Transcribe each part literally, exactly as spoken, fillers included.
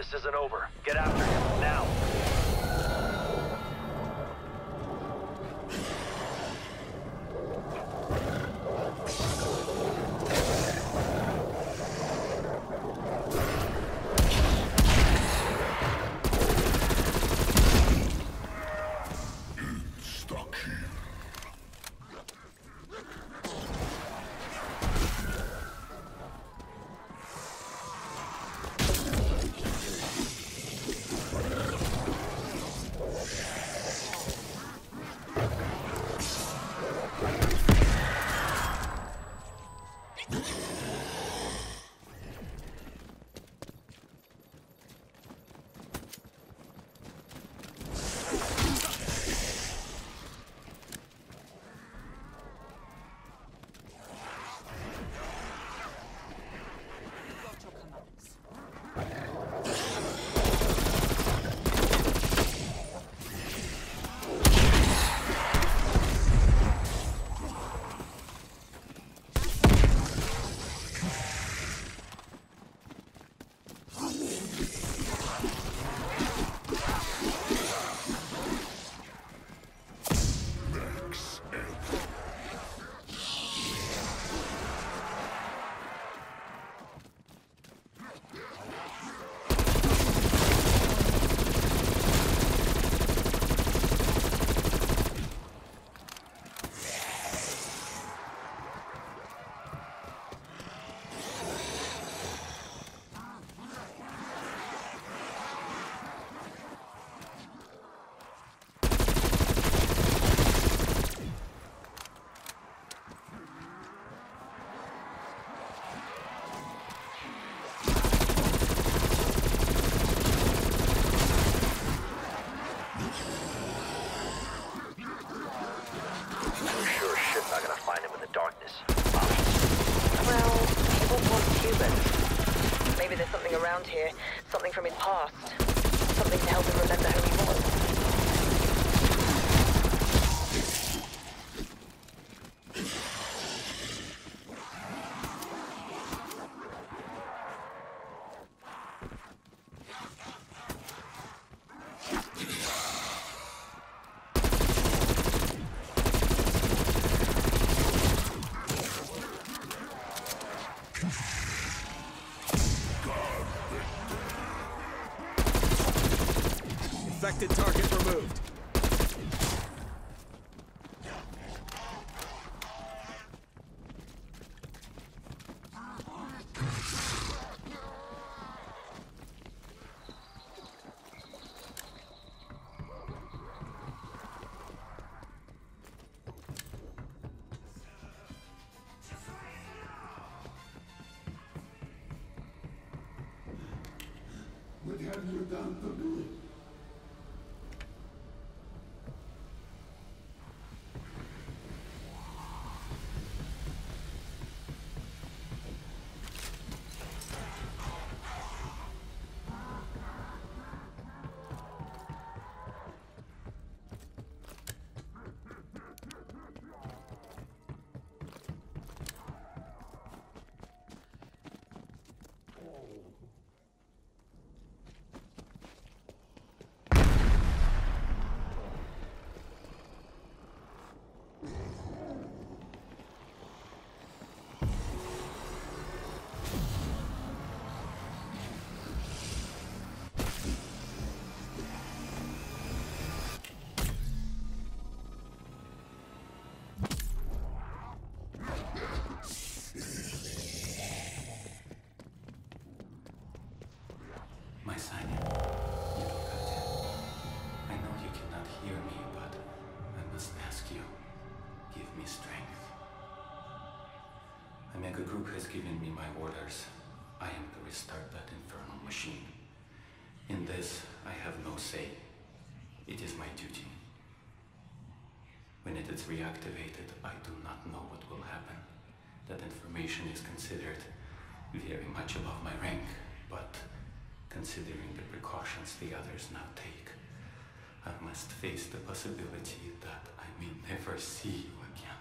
This isn't over. Get after him, now. Around here, something from his past, something to help him remember who he was. Infected target removed. What have you done to me? My son, you look at I know you cannot hear me, but I must ask you, give me strength. Omega Group has given me my orders. I am to restart that infernal machine. In this, I have no say. It is my duty. When it is reactivated, I do not know what will happen. That information is considered very much above my rank, but considering the precautions the others now take, I must face the possibility that I may never see you again.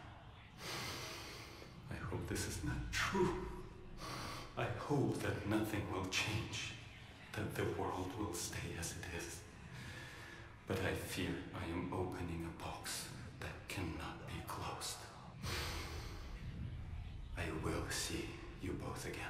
I hope this is not true. I hope that nothing will change, that the world will stay as it is. But I fear I am opening a box that cannot be closed. I will see you both again.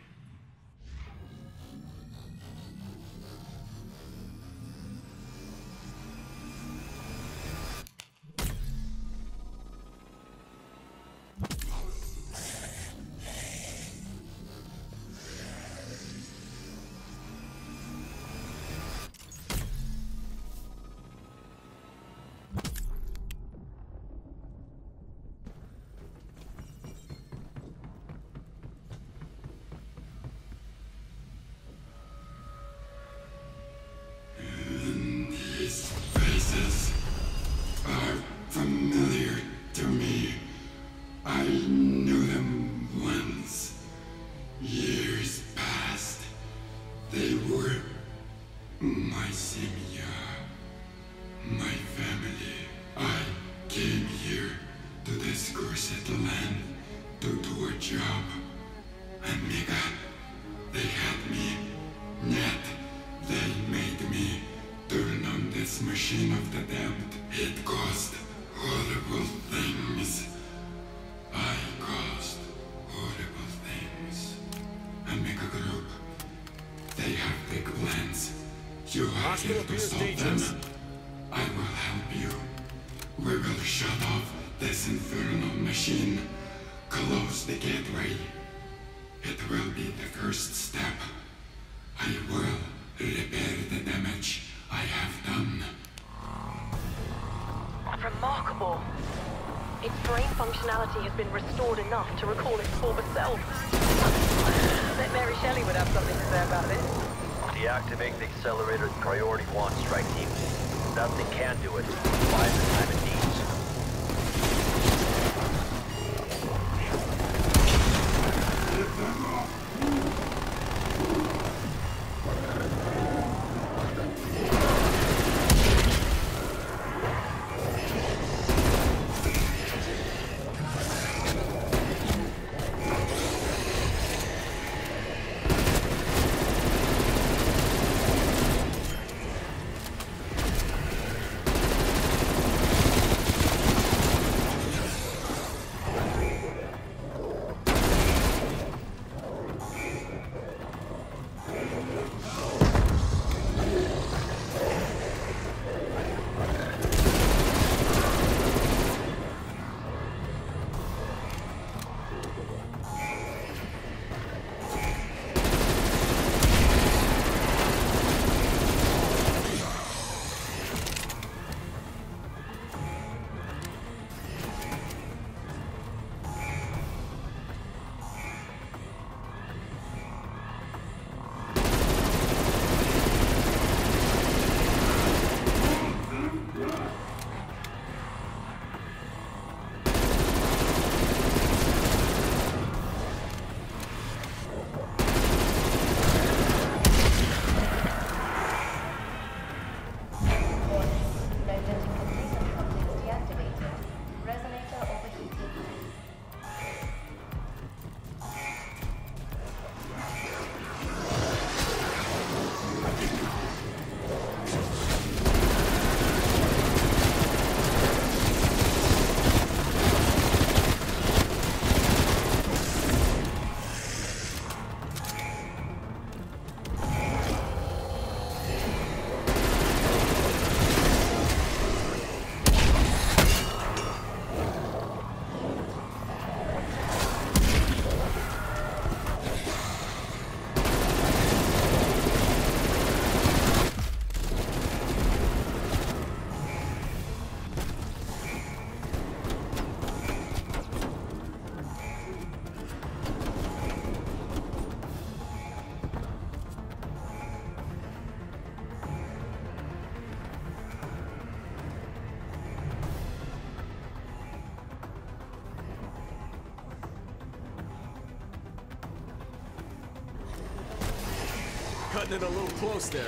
Familiar to me. I knew them once. Years past. They were my Simia, my family. I came here to this cursed land to do a job. And Mika, they had me. Yet they made me turn on this machine of the damned. It caused horrible things. I caused horrible things. Amiga Group, they have big plans. You are here to stop them. I will help you. We will shut off this infernal machine. Close the gateway. It will be the first step. I will repair the damage I have done. Remarkable. Its brain functionality has been restored enough to recall its former self. I bet Mary Shelley would have something to say about this. Deactivate the accelerator priority one, strike team. Nothing can do it. Buy the time it needs. Get them off. Cutting it a little close there.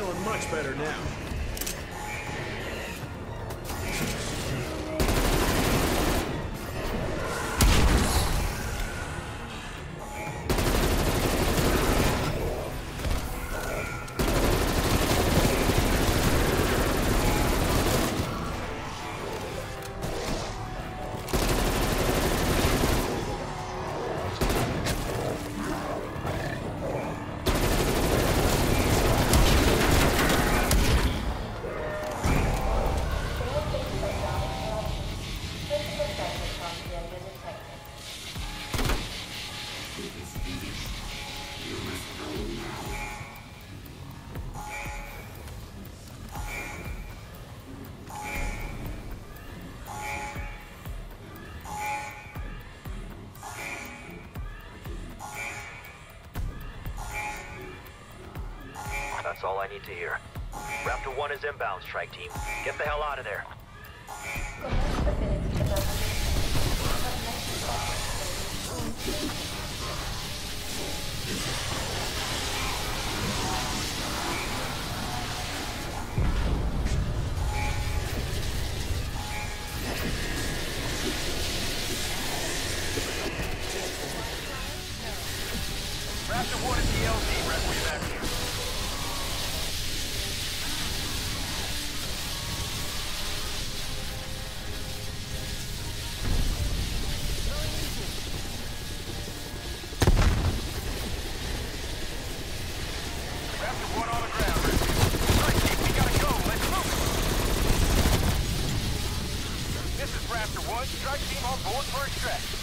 feeling much better now. That's all I need to hear. Raptor one is inbound, strike team. Get the hell out of there. Raptor one is the L Z, Requiem back here. Strike team on board for extraction.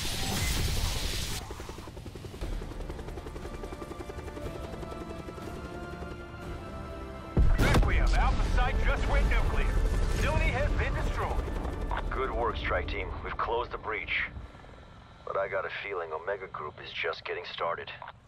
Requiem, Alpha site just went nuclear. Facility has been destroyed. Good work, strike team. We've closed the breach. But I got a feeling Omega Group is just getting started.